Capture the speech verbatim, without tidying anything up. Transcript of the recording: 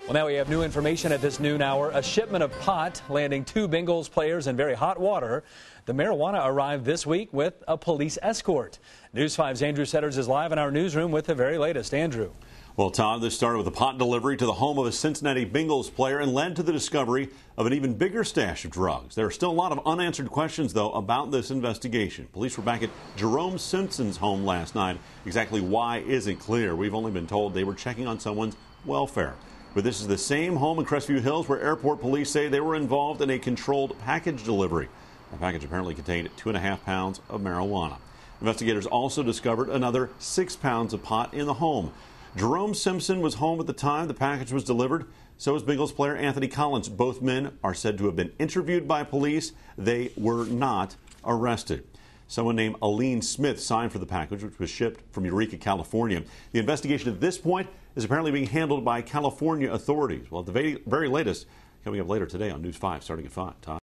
Well, now we have new information at this noon hour. A shipment of pot landing two Bengals players in very hot water. The marijuana arrived this week with a police escort. News five's Andrew Setters is live in our newsroom with the very latest. Andrew. Well, Todd, this started with a pot delivery to the home of a Cincinnati Bengals player and led to the discovery of an even bigger stash of drugs. There are still a lot of unanswered questions, though, about this investigation. Police were back at Jerome Simpson's home last night. Exactly why isn't clear. We've only been told they were checking on someone's welfare. But this is the same home in Crestview Hills where airport police say they were involved in a controlled package delivery. The package apparently contained two and a half pounds of marijuana. Investigators also discovered another six pounds of pot in the home. Jerome Simpson was home at the time the package was delivered. So is Bengals player Anthony Collins. Both men are said to have been interviewed by police. They were not arrested. Someone named Aline Smith signed for the package, which was shipped from Eureka, California. The investigation at this point is apparently being handled by California authorities. Well, at the very latest, coming up later today on News five, starting at five. Todd.